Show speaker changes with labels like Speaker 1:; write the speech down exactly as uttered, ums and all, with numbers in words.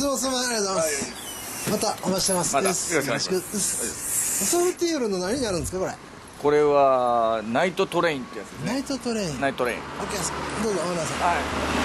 Speaker 1: つもすみません、ありがとうございます。またお待ちしてます。
Speaker 2: またよろしくお願いします。
Speaker 1: ソフティールの何になるんですかこれ？
Speaker 2: これはナイトトレインってやつですね。
Speaker 1: ナイトトレイン。
Speaker 2: ナイトトレイン。
Speaker 1: オッケーです。どうぞお願いします。
Speaker 2: はい。